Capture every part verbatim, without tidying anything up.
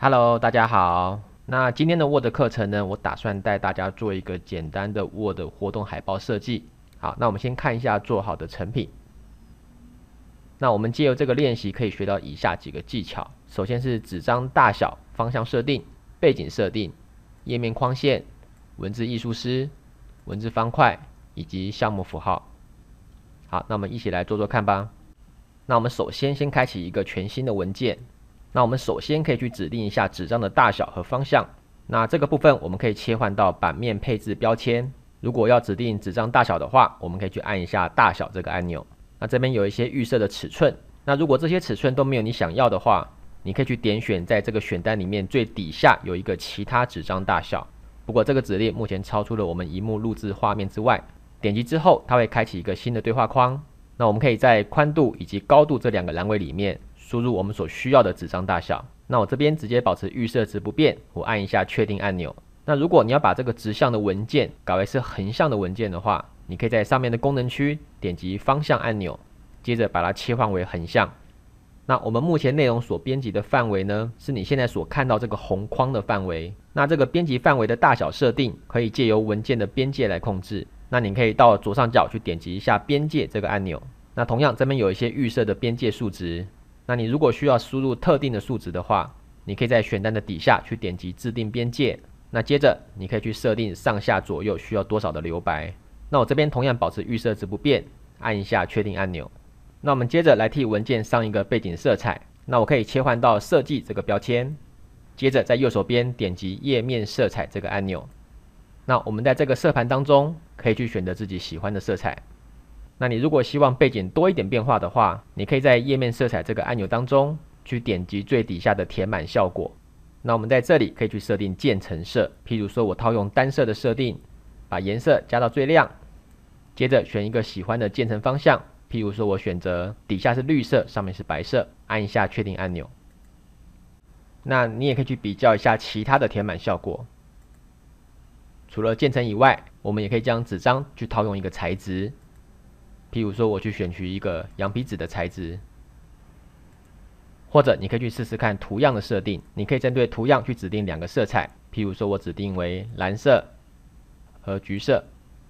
Hello，大家好。那今天的 Word 课程呢，我打算带大家做一个简单的 Word 活动海报设计。好，那我们先看一下做好的成品。那我们借由这个练习，可以学到以下几个技巧。首先是纸张大小、方向设定、背景设定、页面框线、文字艺术师、文字方块以及项目符号。好，那我们一起来做做看吧。那我们首先先开启一个全新的文件。那我们首先可以去指定一下纸张的大小和方向。那这个部分我们可以切换到版面配置标签。如果要指定纸张大小的话，我们可以去按一下大小这个按钮。那这边有一些预设的尺寸。那如果这些尺寸都没有你想要的话，你可以去点选在这个选单里面最底下有一个其他纸张大小。不过这个指令目前超出了我们萤幕录制画面之外。点击之后，它会开启一个新的对话框。那我们可以在宽度以及高度这两个栏位里面输入我们所需要的纸张大小。那我这边直接保持预设值不变，我按一下确定按钮。那如果你要把这个直向的文件改为是横向的文件的话，你可以在上面的功能区点击方向按钮，接着把它切换为横向。那我们目前内容所编辑的范围呢，是你现在所看到这个红框的范围。那这个编辑范围的大小设定可以借由文件的边界来控制。那你可以到左上角去点击一下边界这个按钮。那同样这边有一些预设的边界数值。那你如果需要输入特定的数值的话，你可以在选单的底下去点击制定边界。那接着你可以去设定上下左右需要多少的留白。那我这边同样保持预设值不变，按一下确定按钮。那我们接着来替文件上一个背景色彩。那我可以切换到设计这个标签，接着在右手边点击页面色彩这个按钮。那我们在这个色盘当中可以去选择自己喜欢的色彩。那你如果希望背景多一点变化的话，你可以在页面色彩这个按钮当中去点击最底下的填满效果。那我们在这里可以去设定渐层色，譬如说我套用单色的设定，把颜色加到最亮，接着选一个喜欢的渐层方向，譬如说我选择底下是绿色，上面是白色，按一下确定按钮。那你也可以去比较一下其他的填满效果。除了渐层以外，我们也可以将纸张去套用一个材质，譬如说我去选取一个羊皮纸的材质，或者你可以去试试看图样的设定。你可以针对图样去指定两个色彩，譬如说我指定为蓝色和橘色，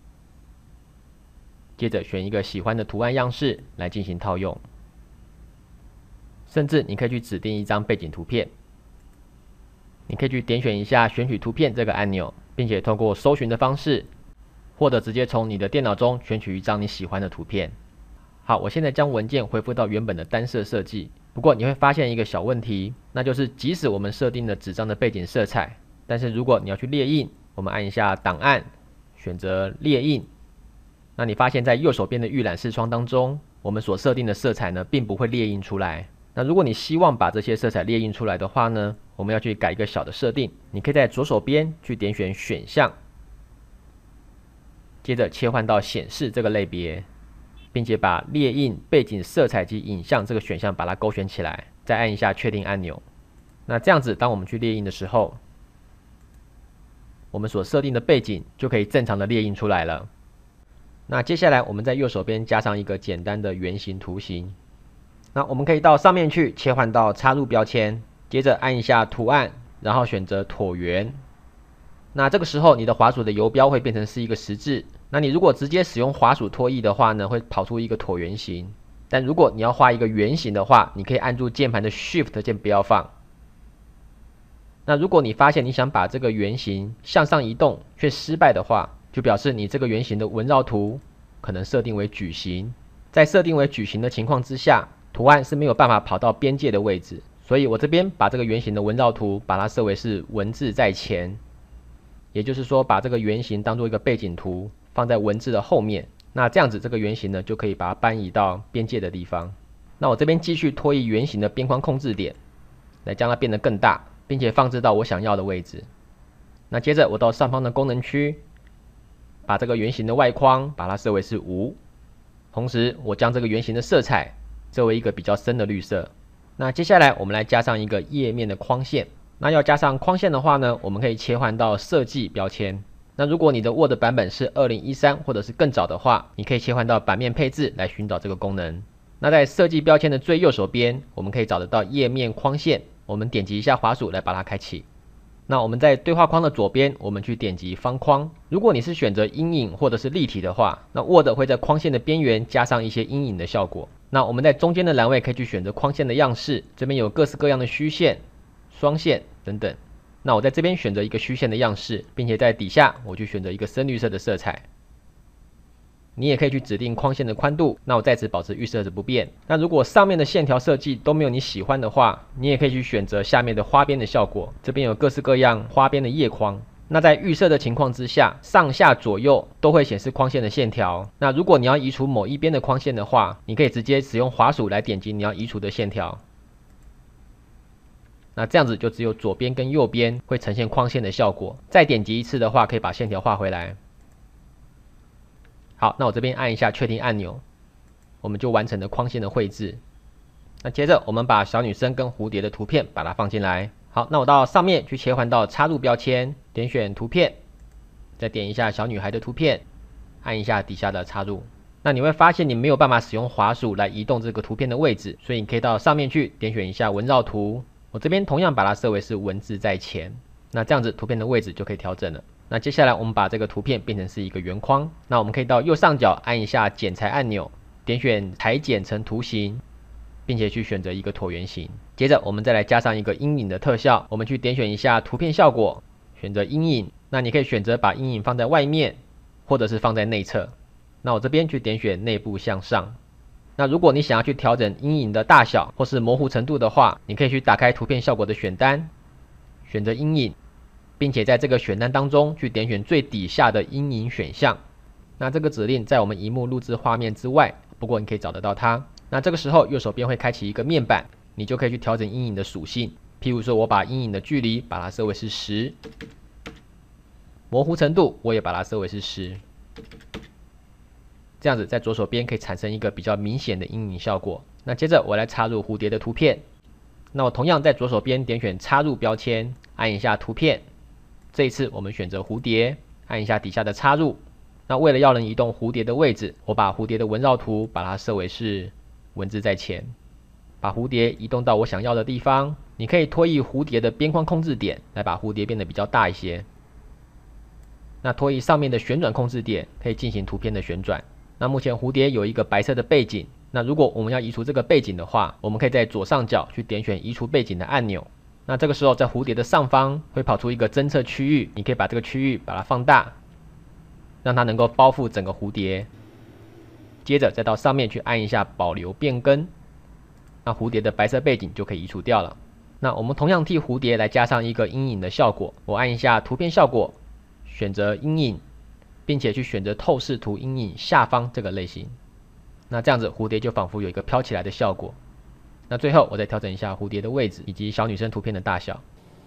接着选一个喜欢的图案样式来进行套用。甚至你可以去指定一张背景图片，你可以去点选一下选取图片这个按钮，并且通过搜寻的方式，或者直接从你的电脑中选取一张你喜欢的图片。好，我现在将文件恢复到原本的单色设计。不过你会发现一个小问题，那就是即使我们设定了纸张的背景色彩，但是如果你要去列印，我们按一下档案，选择列印，那你发现在右手边的预览视窗当中，我们所设定的色彩呢，并不会列印出来。那如果你希望把这些色彩列印出来的话呢，我们要去改一个小的设定。你可以在左手边去点选选项，接着切换到显示这个类别，并且把列印背景色彩及影像这个选项把它勾选起来，再按一下确定按钮。那这样子，当我们去列印的时候，我们所设定的背景就可以正常的列印出来了。那接下来我们在右手边加上一个简单的圆形图形。那我们可以到上面去切换到插入标签，接着按一下图案，然后选择椭圆。那这个时候你的滑鼠的游标会变成是一个十字。那你如果直接使用滑鼠拖曳的话呢，会跑出一个椭圆形。但如果你要画一个圆形的话，你可以按住键盘的 Shift 键不要放。那如果你发现你想把这个圆形向上移动却失败的话，就表示你这个圆形的纹绕图可能设定为矩形。在设定为矩形的情况之下，图案是没有办法跑到边界的位置。所以我这边把这个圆形的纹绕图把它设为是文字在前，也就是说把这个圆形当做一个背景图放在文字的后面。那这样子这个圆形呢，就可以把它搬移到边界的地方。那我这边继续拖移圆形的边框控制点，来将它变得更大，并且放置到我想要的位置。那接着我到上方的功能区，把这个圆形的外框把它设为是无，同时我将这个圆形的色彩设为一个比较深的绿色。那接下来我们来加上一个页面的框线。那要加上框线的话呢，我们可以切换到设计标签。那如果你的 Word 版本是二零一三或者是更早的话，你可以切换到版面配置来寻找这个功能。那在设计标签的最右手边，我们可以找得到页面框线。 我们点击一下滑鼠来把它开启。那我们在对话框的左边，我们去点击方框。如果你是选择阴影或者是立体的话，那 Word 会在框线的边缘加上一些阴影的效果。那我们在中间的栏位可以去选择框线的样式，这边有各式各样的虚线、双线等等。那我在这边选择一个虚线的样式，并且在底下我去选择一个深绿色的色彩。你也可以去指定框线的宽度，那我在此保持预设的不变。那如果上面的线条设计都没有你喜欢的话，你也可以去选择下面的花边的效果，这边有各式各样花边的叶框。那在预设的情况之下，上下左右都会显示框线的线条。那如果你要移除某一边的框线的话，你可以直接使用滑鼠来点击你要移除的线条。那这样子就只有左边跟右边会呈现框线的效果。再点击一次的话，可以把线条画回来。好，那我这边按一下确定按钮，我们就完成了框线的绘制。那接着我们把小女生跟蝴蝶的图片把它放进来。好，那我到上面去切换到插入标签，点选图片，再点一下小女孩的图片，按一下底下的插入。那你会发现你没有办法使用滑鼠来移动这个图片的位置，所以你可以到上面去点选一下文绕图。我这边同样把它设为是文字在前，那这样子图片的位置就可以调整了。那接下来我们把这个图片变成是一个圆框，那我们可以到右上角按一下剪裁按钮，点选裁剪成图形，并且去选择一个椭圆形。接着我们再来加上一个阴影的特效，我们去点选一下图片效果，选择阴影。那你可以选择把阴影放在外面，或者是放在内侧。那我这边去点选内部向上。那如果你想要去调整阴影的大小或是模糊程度的话，你可以去打开图片效果的选单，选择阴影，并且在这个选单当中去点选最底下的阴影选项。那这个指令在我们萤幕录制画面之外，不过你可以找得到它。那这个时候右手边会开启一个面板，你就可以去调整阴影的属性。譬如说我把阴影的距离把它设为是十，模糊程度我也把它设为是十，这样子在左手边可以产生一个比较明显的阴影效果。那接着我来插入蝴蝶的图片，那我同样在左手边点选插入标签，按一下图片，这一次我们选择蝴蝶，按一下底下的插入。那为了要能移动蝴蝶的位置，我把蝴蝶的文绕图把它设为是文字在前，把蝴蝶移动到我想要的地方。你可以拖移蝴蝶的边框控制点，来把蝴蝶变得比较大一些。那拖移上面的旋转控制点，可以进行图片的旋转。那目前蝴蝶有一个白色的背景，那如果我们要移除这个背景的话，我们可以在左上角去点选移除背景的按钮。那这个时候在蝴蝶的上方会跑出一个侦测区域，你可以把这个区域把它放大，让它能够包覆整个蝴蝶。接着再到上面去按一下保留变更，那蝴蝶的白色背景就可以移除掉了。那我们同样替蝴蝶来加上一个阴影的效果，我按一下图片效果，选择阴影，并且去选择透视图阴影下方这个类型。那这样子蝴蝶就仿佛有一个飘起来的效果。那最后我再调整一下蝴蝶的位置以及小女生图片的大小。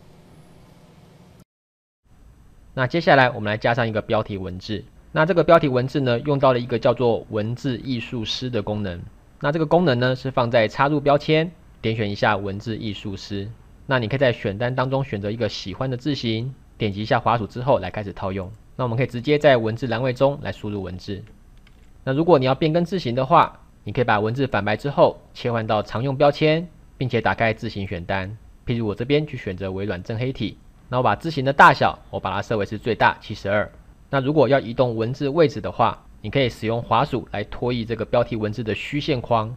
那接下来我们来加上一个标题文字。那这个标题文字呢，用到了一个叫做文字艺术师的功能。那这个功能呢是放在插入标签，点选一下文字艺术师。那你可以在选单当中选择一个喜欢的字型，点击一下滑鼠之后来开始套用。那我们可以直接在文字栏位中来输入文字。那如果你要变更字型的话，你可以把文字反白之后切换到常用标签，并且打开字型选单。譬如我这边去选择微软正黑体，那我把字型的大小我把它设为是最大七十二。那如果要移动文字位置的话，你可以使用滑鼠来拖移这个标题文字的虚线框。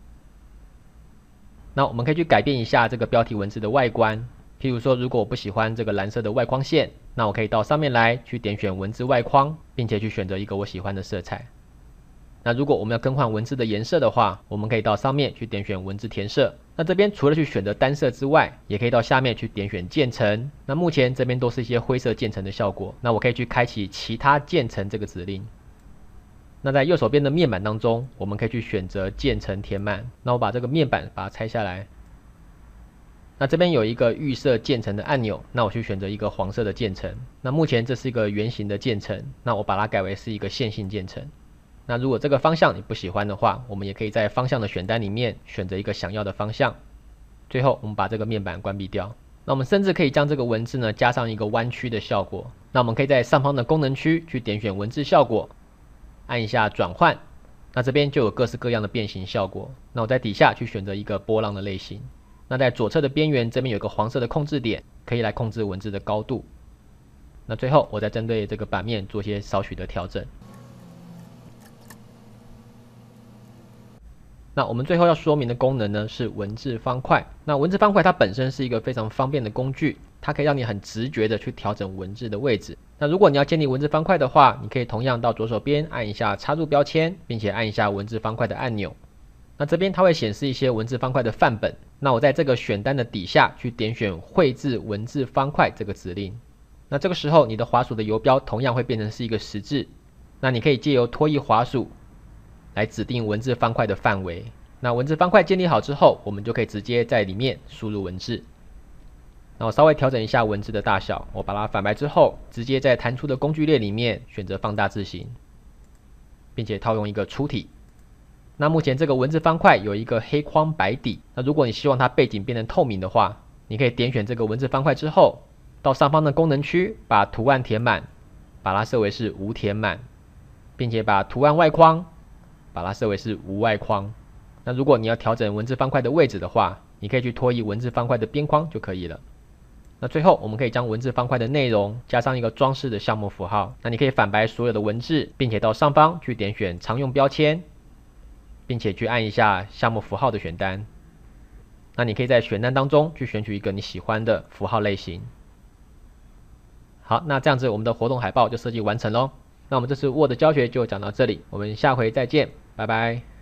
那我们可以去改变一下这个标题文字的外观，譬如说如果我不喜欢这个蓝色的外框线，那我可以到上面来去点选文字外框，并且去选择一个我喜欢的色彩。那如果我们要更换文字的颜色的话，我们可以到上面去点选文字填色。那这边除了去选择单色之外，也可以到下面去点选渐层。那目前这边都是一些灰色渐层的效果，那我可以去开启其他渐层这个指令。那在右手边的面板当中，我们可以去选择渐层填满。那我把这个面板把它拆下来，那这边有一个预设渐层的按钮，那我去选择一个黄色的渐层。那目前这是一个圆形的渐层，那我把它改为是一个线性渐层。那如果这个方向你不喜欢的话，我们也可以在方向的选单里面选择一个想要的方向。最后我们把这个面板关闭掉。那我们甚至可以将这个文字呢加上一个弯曲的效果。那我们可以在上方的功能区去点选文字效果，按一下转换，那这边就有各式各样的变形效果。那我在底下去选择一个波浪的类型。 那在左侧的边缘这边有个黄色的控制点，可以来控制文字的高度。那最后我再针对这个版面做些少许的调整。那我们最后要说明的功能呢是文字方块。那文字方块它本身是一个非常方便的工具，它可以让你很直觉的去调整文字的位置。那如果你要建立文字方块的话，你可以同样到左手边按一下插入标签，并且按一下文字方块的按钮。那这边它会显示一些文字方块的范本。那我在这个选单的底下去点选绘制文字方块这个指令。那这个时候你的滑鼠的游标同样会变成是一个十字。那你可以借由拖曳滑鼠来指定文字方块的范围。那文字方块建立好之后，我们就可以直接在里面输入文字。那我稍微调整一下文字的大小，我把它反白之后，直接在弹出的工具列里面选择放大字型，并且套用一个粗体。那目前这个文字方块有一个黑框白底，那如果你希望它背景变成透明的话，你可以点选这个文字方块之后，到上方的功能区把图案填满，把它设为是无填满，并且把图案外框把它设为是无外框。那如果你要调整文字方块的位置的话，你可以去拖曳文字方块的边框就可以了。那最后我们可以将文字方块的内容加上一个装饰的项目符号。那你可以反白所有的文字，并且到上方去点选常用标签，并且去按一下项目符号的选单。那你可以在选单当中去选取一个你喜欢的符号类型。好，那这样子我们的活动海报就设计完成咯。那我们这次 Word 教学就讲到这里，我们下回再见，拜拜。